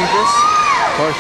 keep this? Of course.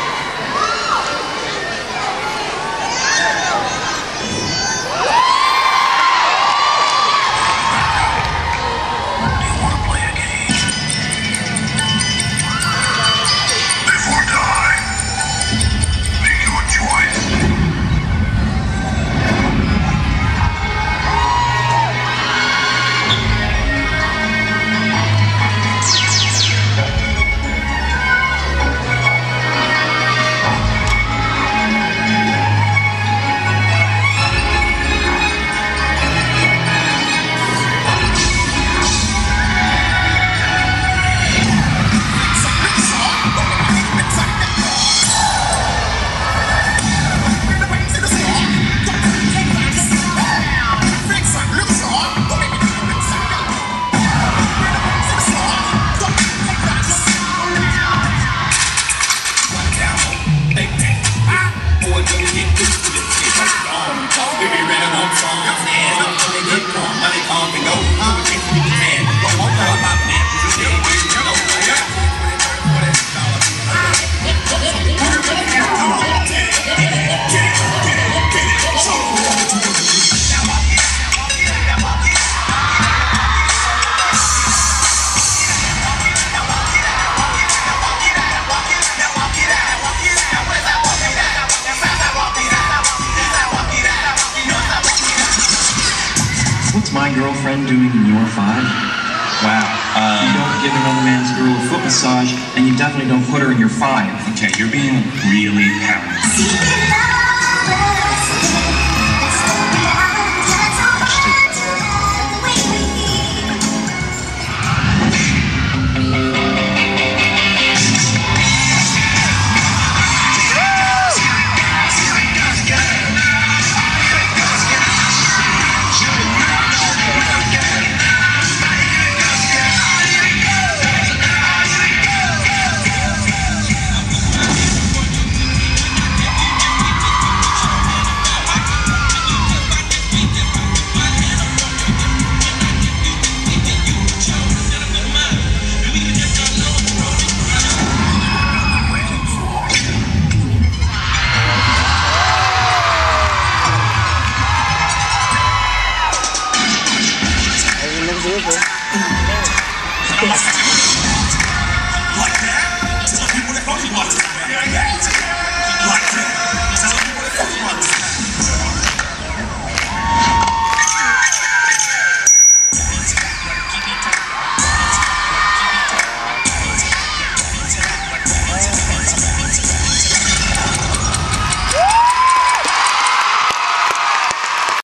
What's my girlfriend doing in your 5? Wow. You don't give another man's girl a foot massage, and you definitely don't put her in your 5. Okay, you're being really paranoid.